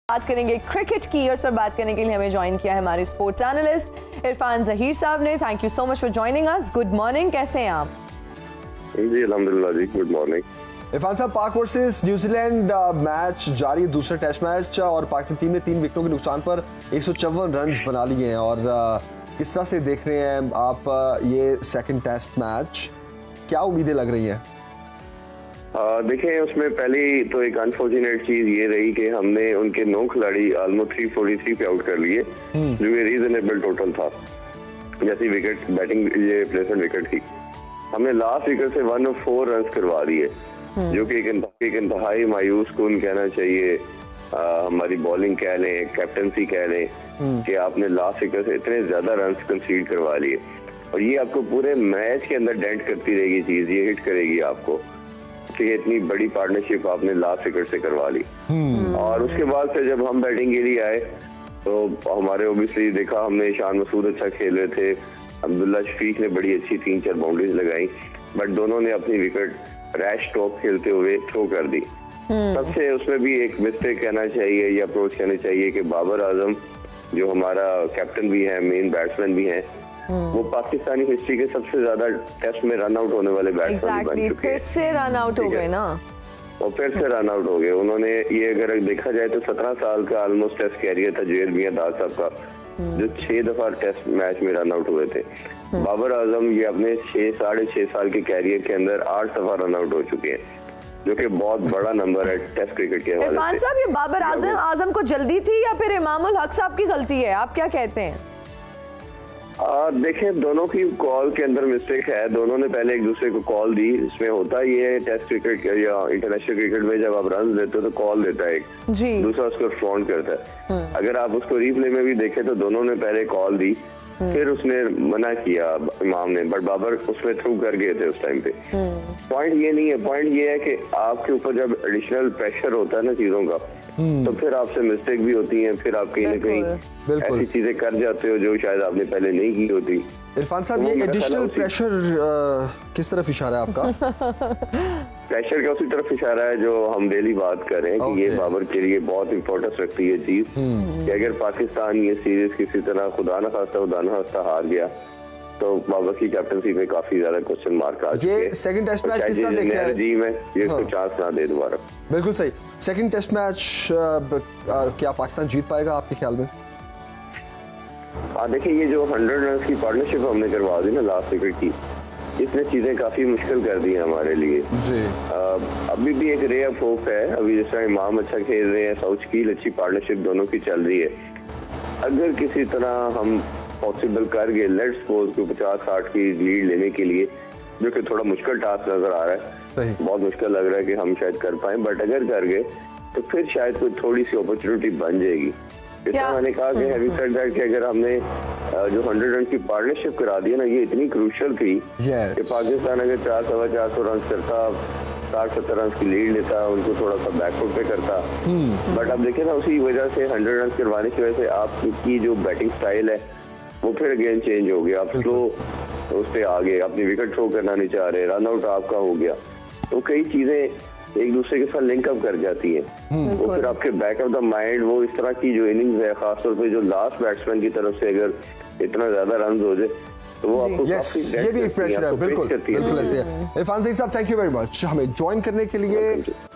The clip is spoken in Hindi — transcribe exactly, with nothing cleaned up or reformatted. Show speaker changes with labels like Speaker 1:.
Speaker 1: बात करेंगे क्रिकेट की और इस पर बात करने के लिए हमें ज्वाइन किया है हमारे स्पोर्ट्स एनालिस्ट इरफान जहीर साहब ने। Thank you so much for joining us. Good morning, कैसे हैं आप?
Speaker 2: जी अल्हम्दुलिल्लाह जी, गुड मॉर्निंग।
Speaker 3: इरफान साहब, पाक वर्सेस न्यूजीलैंड मैच जारी है, दूसरा टेस्ट मैच, और पाकिस्तान टीम ने तीन विकेटों के नुकसान पर एक सौ चौवन रन बना लिए हैं। और किस तरह से देख रहे हैं आप ये सेकंड टेस्ट मैच, क्या उम्मीदें लग रही हैं?
Speaker 2: देखें, उसमें पहली तो एक अनफॉर्चुनेट चीज ये रही कि हमने उनके नौ खिलाड़ी ऑलमोस्ट तीन सौ तैंतालीस पे आउट कर लिए, जो कि रीजनेबल टोटल था। जैसी विकेट बैटिंग ये प्लेसमेंट विकेट थी, हमने लास्ट विकेट से वन ऑफ फोर रन करवा दिए, जो कि एक इंतहाई मायूस कुन कहना चाहिए। आ, हमारी बॉलिंग कह लें, कैप्टनसी कह लें कि आपने लास्ट विकेट से इतने ज्यादा रन कंसीड करवा लिए, और ये आपको पूरे मैच के अंदर डेंट करती रहेगी चीज, ये हिट करेगी आपको कि इतनी बड़ी पार्टनरशिप आपने लास्ट विकेट से करवा ली। और उसके बाद से जब हम बैटिंग के लिए आए तो हमारे ओबियसली देखा हमने, शान मसूद अच्छा खेल रहे थे, अब्दुल्ला शफीक ने बड़ी अच्छी तीन चार बाउंड्रीज लगाई, बट दोनों ने अपनी विकेट रैश स्ट्रोक खेलते हुए थ्रो कर दी। सबसे उसमें भी एक मिस्टेक कहना चाहिए या अप्रोच कहना चाहिए कि बाबर आजम जो हमारा कैप्टन भी है, मेन बैट्समैन भी है, वो पाकिस्तानी हिस्ट्री के सबसे ज्यादा टेस्ट में रन आउट होने वाले बैट्समैन exactly, बन चुके हैं।
Speaker 1: फिर से रन आउट हो गए ना,
Speaker 2: और फिर से रन आउट हो गए उन्होंने। ये अगर देखा जाए तो सत्रह साल का ऑलमोस्ट टेस्ट कैरियर था जुएल मियां दाद साहब का, जो छह दफा टेस्ट मैच में रन आउट हुए थे। बाबर आजम ये अपने छह साढ़े छह साल के कैरियर के अंदर आठ दफा रन आउट हो चुके हैं, जो कि बहुत बड़ा नंबर है टेस्ट क्रिकेट के हवाले से।
Speaker 1: इरफान साहब, ये बाबर आजम आजम को जल्दी थी या फिर इमामुल हक साहब की गलती है, आप क्या कहते हैं?
Speaker 2: आ, देखें, दोनों की कॉल के अंदर मिस्टेक है। दोनों ने पहले एक दूसरे को कॉल दी। इसमें होता ये है टेस्ट क्रिकेट या इंटरनेशनल क्रिकेट में, जब आप रन देते हो तो कॉल देता है एक, दूसरा उसको रिस्पॉन्ड करता है। अगर आप उसको रिप्ले में भी देखें तो दोनों ने पहले कॉल दी, फिर उसने मना किया इमाम ने, बट बाबर उसमें थ्रू कर गए थे उस टाइम पे। पॉइंट ये नहीं है, पॉइंट ये है कि आपके ऊपर जब एडिशनल प्रेशर होता है ना चीजों का, तो फिर आपसे मिस्टेक भी होती है, फिर आप कहीं ना कहीं ऐसी चीजें कर जाते हो जो शायद आपने पहले नहीं की होती।
Speaker 3: इरफान साहब, ये एडिशनल प्रेशर किस तरफ इशारा है आपका?
Speaker 2: प्रेशर का उसी तरफ इशारा है जो हम डेली बात कर रहे हैं कि ये बाबर के लिए बहुत इंपॉर्टेंस रखती है चीज कि अगर पाकिस्तान ये सीरीज किसी तरह खुदा न खास्ता खुदा न खास्ता हार गया तो बाबर की कैप्टनसी में काफी ज्यादा क्वेश्चन मार्क आ चुके हैं।
Speaker 3: ये सेकंड टेस्ट मैच किस तरह देख रहे हैं?
Speaker 2: जी में ये इसको चांस ना दे दोबारा।
Speaker 3: बिल्कुल सही। सेकंड टेस्ट मैच क्या पाकिस्तान जीत पाएगा आपके ख्याल में?
Speaker 2: हाँ, देखिए, ये जो हंड्रेड रन की पार्टनरशिप हमने करवा दी ना लास्ट विकेट की, इसने चीजें काफी मुश्किल कर दी है हमारे लिए जी। आ, अभी भी एक रे ऑफ होप है। अभी जिस तरह इमाम अच्छा खेल रहे हैं, साउथ कील अच्छी पार्टनरशिप दोनों की चल रही है। अगर किसी तरह हम पॉसिबल कर गए, लेट्स सपोज को पचास साठ की लीड लेने के लिए, जो कि थोड़ा मुश्किल टास्क नजर आ रहा है, बहुत मुश्किल लग रहा है कि हम शायद कर पाए, बट अगर कर गए तो फिर शायद कोई थोड़ी सी अपॉर्चुनिटी बन जाएगी। इसमें मैंने कहा कि हैविंग सेड दैट कि अगर हमने जो हंड्रेड रन की पार्टनरशिप करा दी है ना, ये इतनी क्रूशियल थी yes. कि पाकिस्तान अगर चार सवा चार सौ रन करता, साठ सत्तर रन की लीड लेता, उनको थोड़ा सा बैकफुट पे करता, hmm. बट अब देखिए ना, उसी वजह से हंड्रेड रन करवाने की वजह से आपकी जो बैटिंग स्टाइल है वो फिर अगेन चेंज हो गया। आप स्लो उस पर आ गए, अपनी विकेट थ्रो करना नहीं चाह रहे, रन आउट आपका हो गया, तो कई चीजें एक दूसरे के साथ लिंक अप कर जाती है। वो फिर आपके बैक ऑफ द माइंड वो इस तरह की जो इनिंग्स है, खासतौर पे जो लास्ट बैट्समैन की तरफ से अगर इतना ज्यादा रन हो जाए तो वो आपको
Speaker 3: yes, ये भी एक प्रेशर है। बिल्कुल बिल्कुल ऐसे है। इरफान साहब, थैंक यू वेरी मच हमें ज्वाइन करने के लिए।